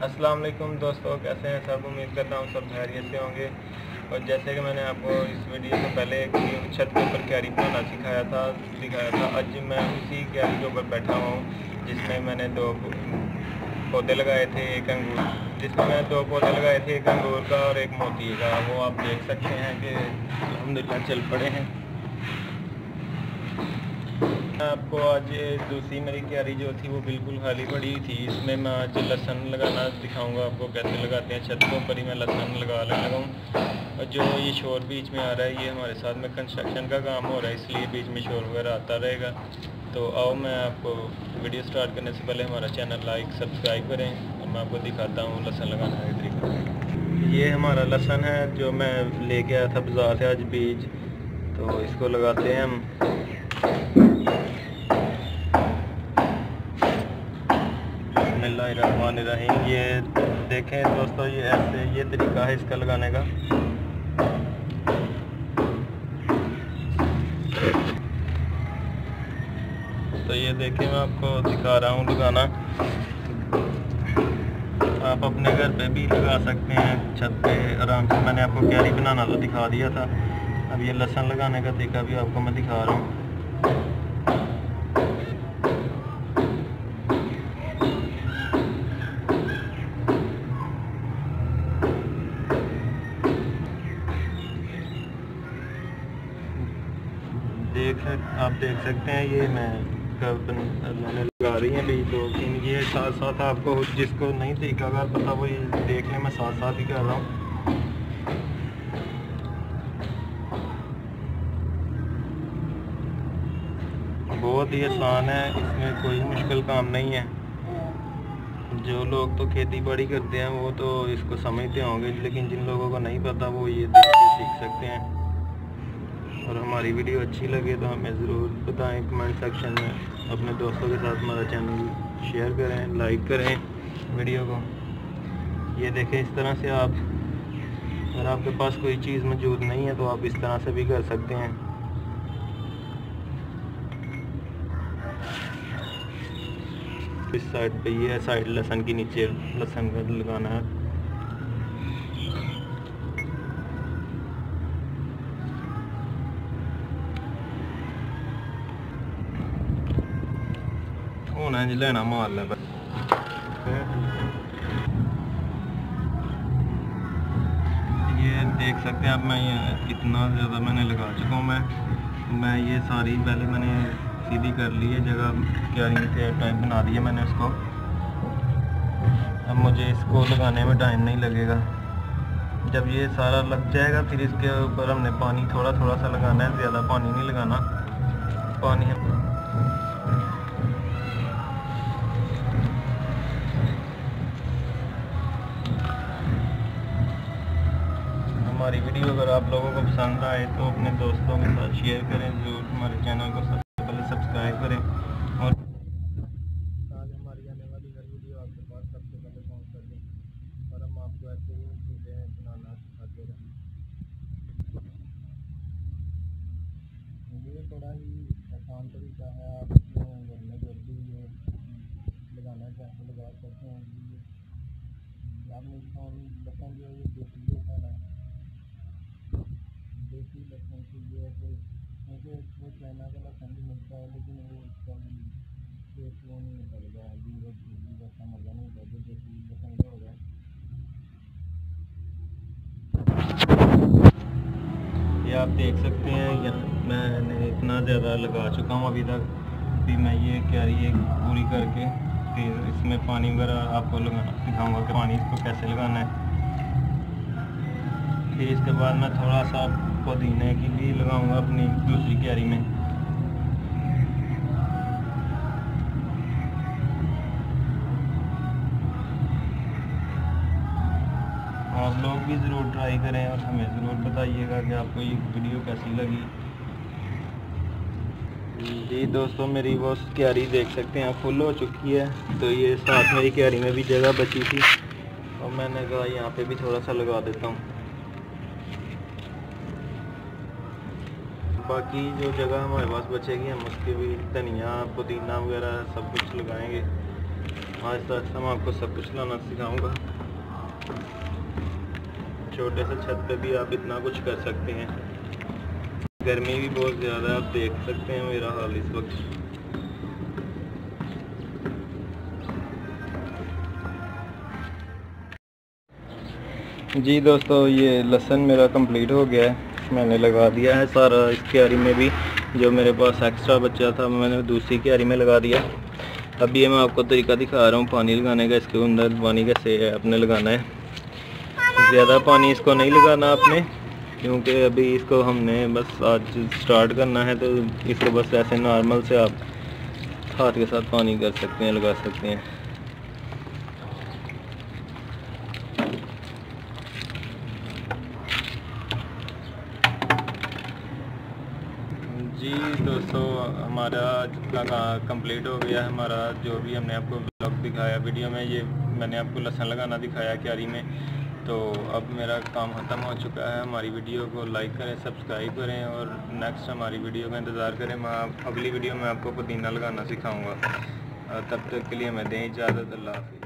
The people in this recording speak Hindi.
अस्सलाम वालेकुम दोस्तों, कैसे हैं सब। उम्मीद करता हूँ सब खैरियत से होंगे। और जैसे कि मैंने आपको इस वीडियो से पहले छत के ऊपर क्यारी बनाना दिखाया था। आज मैं उसी क्यारी के ऊपर बैठा हुआ हूँ जिसमें मैंने दो पौधे लगाए थे। एक अंगूर का और एक मोती का। वो आप देख सकते हैं कि अल्हम्दुलिल्लाह चल पड़े हैं। आपको आज दूसरी मेरी क्यारी जो थी वो बिल्कुल खाली पड़ी थी। इसमें मैं आज लहसुन लगाना दिखाऊंगा आपको कैसे लगाते हैं। छत के ऊपर ही मैं लहसुन लगा हूँ। और जो ये शोर बीच में आ रहा है, ये हमारे साथ में कंस्ट्रक्शन का काम हो रहा है, इसलिए बीच में शोर वगैरह आता रहेगा। तो आओ मैं आपको वीडियो स्टार्ट करने से पहले हमारा चैनल लाइक सब्सक्राइब करें और मैं आपको दिखाता हूँ लहसुन लगाने का तरीका। ये हमारा लहसुन है जो मैं लेके आया था बाज़ार से आज बीज। तो इसको लगाते हैं हम। बिस्मिल्लाहिर्रहमानिर्रहीम। ये देखें दोस्तों, ये तरीका है इसका लगाने का। तो ये देखें, मैं आपको दिखा रहा हूँ लगाना। आप अपने घर पे भी लगा सकते हैं, छत पे आराम से। मैंने आपको क्यारी बनाना तो दिखा दिया था, अब ये लहसुन लगाने का तरीका भी आपको मैं दिखा रहा हूँ। आप देख सकते हैं, ये मैंने लगा रही हैं बीज। तो ये साथ साथ आपको जिसको नहीं तरीका अगर पता वो ये देख लें, मैं साथ साथ ही कर रहा हूँ। बहुत ही आसान है, इसमें कोई मुश्किल काम नहीं है। जो लोग तो खेती बाड़ी करते हैं वो तो इसको समझते होंगे, लेकिन जिन लोगों को नहीं पता वो ये देख के सीख सकते हैं। और हमारी वीडियो अच्छी लगे तो हमें ज़रूर बताएं कमेंट सेक्शन में। अपने दोस्तों के साथ हमारा चैनल शेयर करें, लाइक करें वीडियो को। ये देखें, इस तरह से आप, अगर आपके पास कोई चीज़ मौजूद नहीं है तो आप इस तरह से भी कर सकते हैं। इस साइड पे ये साइड लहसुन के नीचे लहसुन का लगाना है। होना जी लेना मार ले। ये देख सकते हैं आप, मैं ये इतना ज़्यादा मैंने लगा चुका हूँ। मैं ये सारी पहले मैंने सीधी कर ली है जगह, क्यारी के टाइप बना दिया मैंने उसको। अब मुझे इसको लगाने में टाइम नहीं लगेगा। जब ये सारा लग जाएगा फिर इसके ऊपर हमने पानी थोड़ा थोड़ा सा लगाना है, ज़्यादा पानी नहीं लगाना। पानी हमारी वीडियो अगर आप लोगों को पसंद आए तो अपने दोस्तों के साथ शेयर करें ज़रूर। हमारे चैनल को सबसे पहले सब्सक्राइब करें और हमारी आने वाली हर वीडियो आपके पास सबसे पहले पहुंच सकें। और हम आपको ऐसे ही चीज़ें बनाना सिखाते रहें। ये बड़ा ही आसान तरीका है, आप घर में जब भी ये लगाना चाहें लगा सकते हैं। आपने लहसुन जो है ये देसी लहसुन है, देसी लहसुन के लिए मुझे वो चाइना का लहसुन भी मिलता है, लेकिन वो उसका टेस्ट वो नहीं लगेगा, वैसा मज़ा नहीं होगा जो देसी लहसुन का होगा। ये आप देख सकते हैं, मैंने इतना ज़्यादा लगा चुका हूँ अभी तक। भी मैं ये क्यारी एक पूरी करके फिर इसमें पानी वगैरह आपको लगाना दिखाऊंगा कि पानी इसको कैसे लगाना है। फिर इसके बाद मैं थोड़ा सा पुदीने की भी लगाऊंगा अपनी दूसरी क्यारी में। आप लोग भी ज़रूर ट्राई करें और हमें ज़रूर बताइएगा कि आपको ये वीडियो कैसी लगी। जी दोस्तों, मेरी वो क्यारी देख सकते हैं फुल हो चुकी है। तो ये साथ मेरी क्यारी में भी जगह बची थी और मैंने कहा यहाँ पे भी थोड़ा सा लगा देता हूँ। बाकी जो जगह हमारे पास बचेगी हम उसके भी धनिया पुदीना वगैरह सब कुछ लगाएंगे। आहिस्ता आहिस्ता मैं आपको सब कुछ लाना सिखाऊंगा। छोटे से छत पे भी आप इतना कुछ कर सकते हैं। गर्मी भी बहुत ज़्यादा है, आप देख सकते हैं मेरा हाल इस वक्त। जी दोस्तों, ये लहसुन मेरा कंप्लीट हो गया है, मैंने लगा दिया है सारा। इस क्यारी में भी जो मेरे पास एक्स्ट्रा बचा था मैंने दूसरी क्यारी में लगा दिया। अब ये मैं आपको तरीका दिखा रहा हूँ पानी लगाने का। इसके अंदर पानी कैसे आपने लगाना है, ज़्यादा पानी इसको नहीं लगाना आपने, क्योंकि अभी इसको हमने बस आज स्टार्ट करना है। तो इसको बस ऐसे नॉर्मल से आप हाथ के साथ पानी कर सकते हैं, लगा सकते हैं। जी दोस्तों, हमारा जितना कंप्लीट हो गया है, हमारा जो भी हमने आपको ब्लॉग दिखाया वीडियो में, ये मैंने आपको लहसुन लगाना दिखाया क्यारी में। तो अब मेरा काम ख़त्म हो चुका है। हमारी वीडियो को लाइक करें, सब्सक्राइब करें और नेक्स्ट हमारी वीडियो का इंतज़ार करें। मैं अगली वीडियो में आपको पुदीना लगाना सिखाऊंगा। तब तक के लिए मैं दें इजाज़त। अल्लाह हाफ़िज़।